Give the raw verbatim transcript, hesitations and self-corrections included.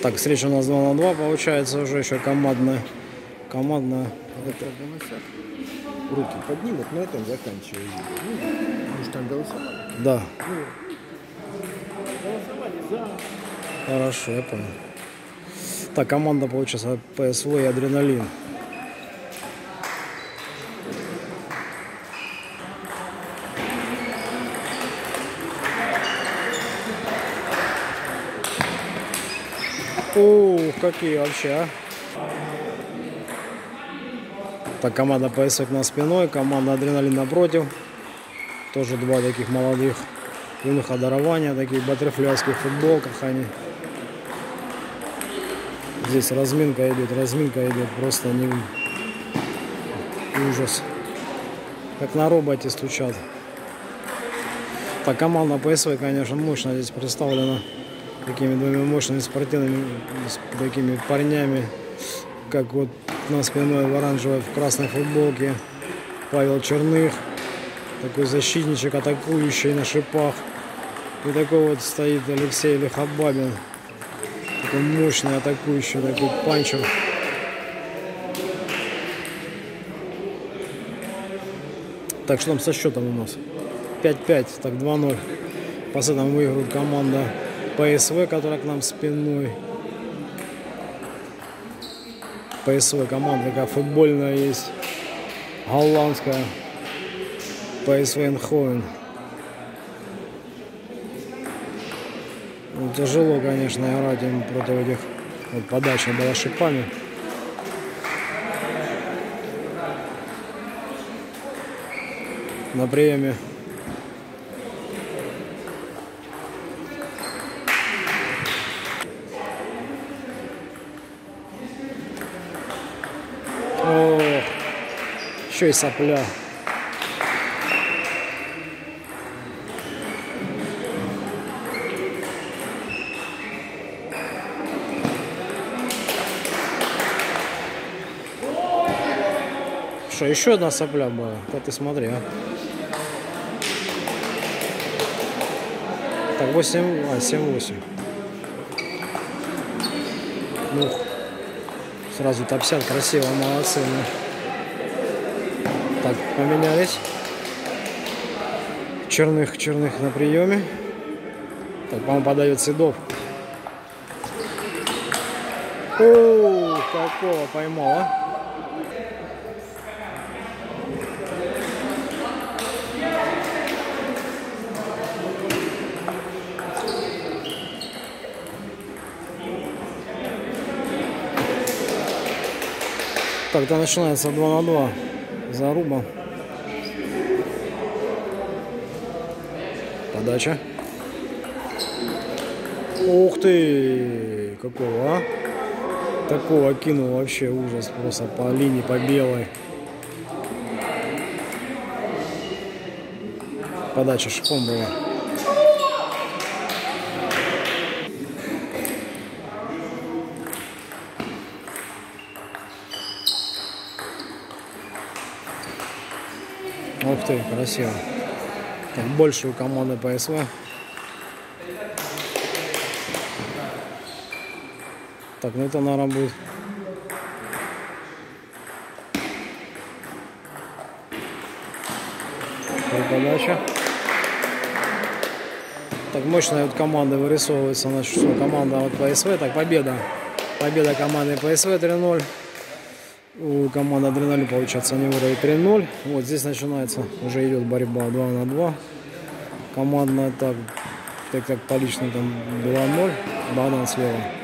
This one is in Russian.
Так, встреча у нас два на два получается, уже еще командная. Командная. Это руки поднимут, на этом заканчиваем. Ну, может там голосовали? Да. Ну, голосовали за. Хорошо, я понял. Так, команда получается ПСВ и Адреналин. Ух, какие вообще, а? Так, команда ПСВ к нам спиной, команда Адреналин напротив. Тоже два таких молодых юных одарования, такие в баттерфляйских футболках они. Здесь разминка идет, разминка идет, просто не ужас. Как на роботе стучат. Так, команда ПСВ, конечно, мощно здесь представлена такими двумя мощными спортивными такими парнями, как вот на спиной в оранжевой, в красной футболке Павел Черных, такой защитничек, атакующий на шипах. И такой вот стоит Алексей Лихобабин, такой мощный атакующий, такой панчер. Так, что там со счетом у нас? пять пять, так, два ноль. По сетам выигрывает команда ПСВ, которая к нам спиной. ПСВ команда такая футбольная есть, голландская. ПСВ Эйндховен. Ну, тяжело, конечно, играть им против этих. Вот подача была шипами. На приеме о, еще и сопля. Что, еще одна сопля была? Да ты смотри, а. Так, восемь, а, семь восемь. Ух. Сразу топ-пятьдесят, красиво, молодцы. Так, поменялись. Черных, черных на приеме. Так, по-моему, подает Седов. О, какого поймал, а? Так-то начинается два на два. Заруба. Подача. Ух ты! Какого, а? Такого кинул, вообще ужас. Просто по линии, по белой. Подача шипом была. Ух ты, красиво. Так, больше у команды ПСВ. Так, ну это, наверное, будет. Подача. Так, мощная вот команда вырисовывается. Значит, что команда вот ПСВ. Так, победа. Победа команды ПСВ три ноль. У команды Адреналин, получается, они выиграли три ноль. Вот здесь начинается, уже идет борьба два на два. Командная, так, так как по личным там два ноль. Богдан слева.